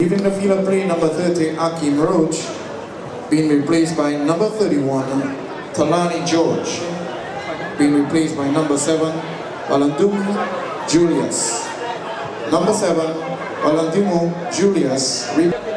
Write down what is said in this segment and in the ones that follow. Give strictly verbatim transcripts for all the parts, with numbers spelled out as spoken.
Leaving the field of play, number thirty, Akeem Roach, being replaced by number thirty-one, Talani George, being replaced by number seven, Olandumu Julius. Number seven, Olandumu Julius.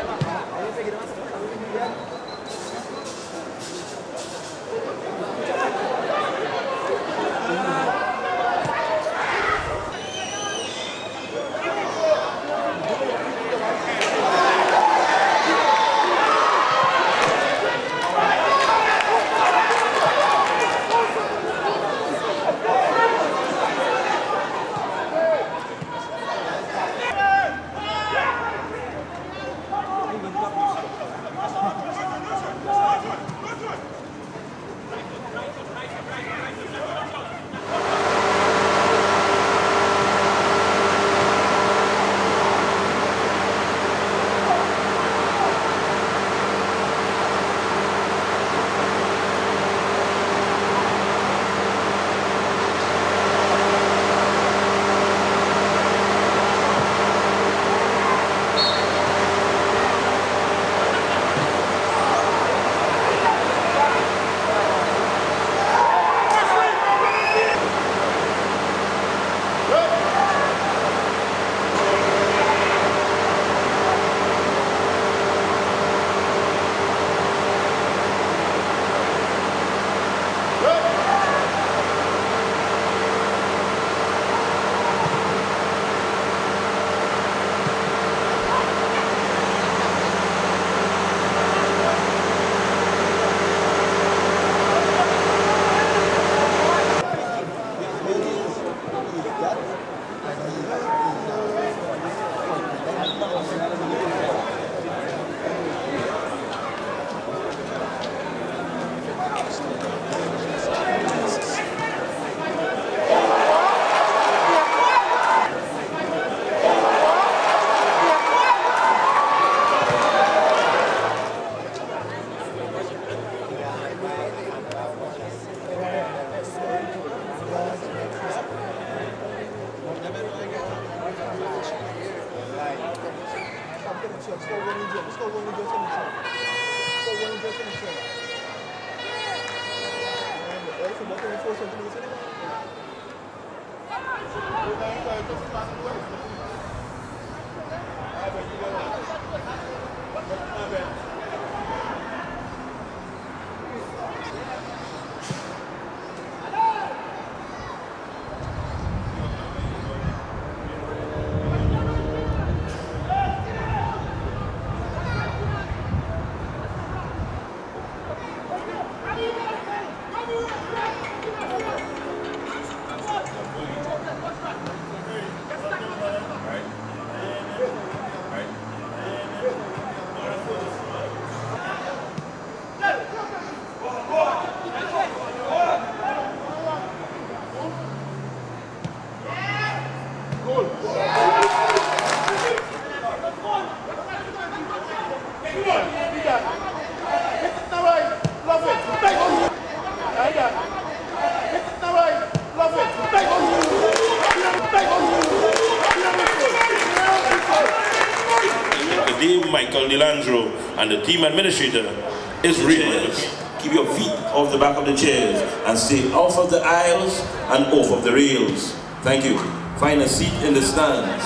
Michael DeLandro and the team administrator is ready. Keep your feet off the back of the chairs and stay off of the aisles and off of the rails. Thank you. Find a seat in the stands.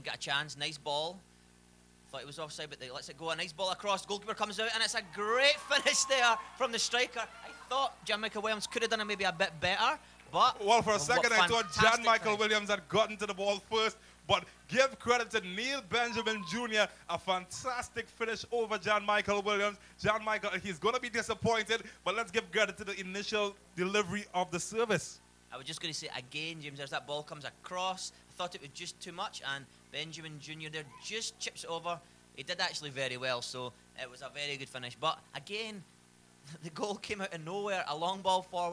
get a chance. Nice ball. Thought it was offside, but they lets it go. A nice ball across. Goalkeeper comes out, and it's a great finish there from the striker. I thought Jan Michael Williams could have done it maybe a bit better, but well, for a second I thought Jan Michael Williams had gotten to the ball first. But give credit to Neil Benjamin Junior A fantastic finish over Jan Michael Williams. Jan Michael, he's going to be disappointed, but let's give credit to the initial delivery of the service. I was just going to say again, James, as that ball comes across, I thought it was just too much, and Benjamin Junior there just chips it over. He did actually very well, so it was a very good finish. But again, the goal came out of nowhere, a long ball forward.